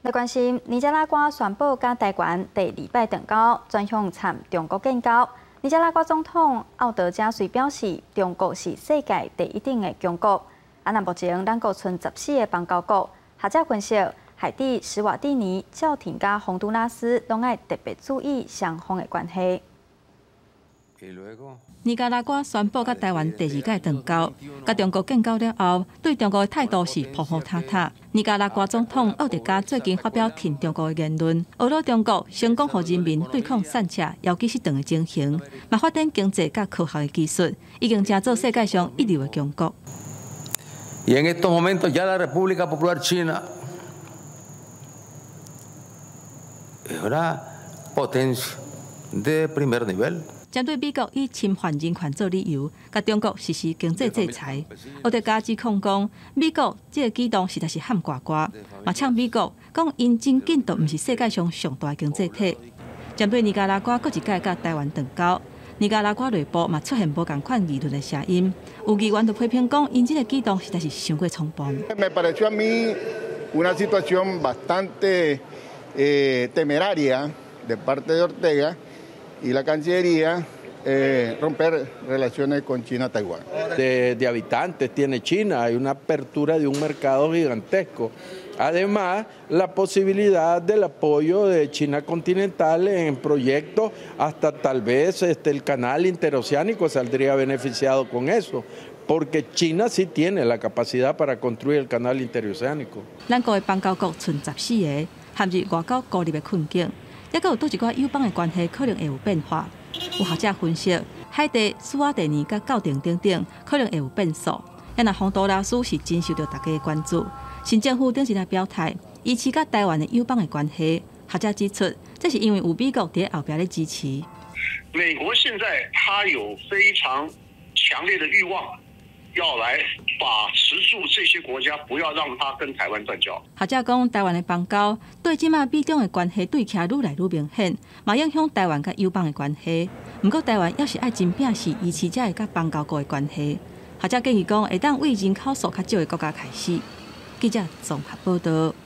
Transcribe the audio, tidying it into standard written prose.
来关心，尼加拉瓜宣布甲台湾第2摆断交，转向参中国建交。尼加拉瓜总统奥德加随表示，中国是世界第1等的强国。那目前咱国剩14个邦交国，学者分析，海地、史瓦蒂尼、教廷甲洪都拉斯拢爱特别注意双方的关系。 尼加拉瓜宣布甲台湾第2届断交，甲中国建交了后，对中国的态度是普普塔塔。尼加拉瓜总统奥德加最近发表挺中国的言论，俄罗中国成功让人民对抗散车，尤其是长的情形，嘛发展经济甲科学的技术，已经成做世界上一流的强国。 Y en estos momentos ya la República Popular China es una potencia de primer nivel. 针对美国以侵犯人权做理由，甲中国实施经济制裁，奥德加指控讲，美国这个举动实在是喊呱呱，嘛呛美国讲因真紧都毋是世界上上大的经济体。针对尼加拉瓜各一届甲台湾断交，尼加拉瓜内部嘛出现无共款议论的声音，有议员就批评讲，因这个举动实在是伤过匆忙。 Me pareció a mí una situación bastante temeraria de parte de Ortega. Y la Cancillería romper relaciones con China, Taiwán. De habitantes tiene China, hay una apertura de un mercado gigantesco. Además, la posibilidad del apoyo de China continental en proyectos, hasta tal vez el canal interoceánico saldría beneficiado con eso, porque China sí tiene la capacidad para construir el canal interoceánico. 咱国的邦交国剩14个，陷入外交孤立的困境。 也阁有多一寡友邦的关系可能会有变化。有学者分析，海地、史瓦蒂尼、甲教廷等等可能会有变数。也若洪都拉斯是真受到大家的关注。新政府顶一日表态，支持甲台湾的友邦的关系。学者指出，这是因为有美国伫后边咧支持。 美国现在他有非常强烈的欲望。 要来把持住这些国家，不要让它跟台湾断交。 学者讲，台湾的邦交对即马美中的关系对徛愈来愈明显，嘛影响台湾甲友邦的关系。不过，台湾要是爱真拼是维持才会甲邦交国的关系。学者建议讲，会当为人口数较少的国家开始。记者综合报道。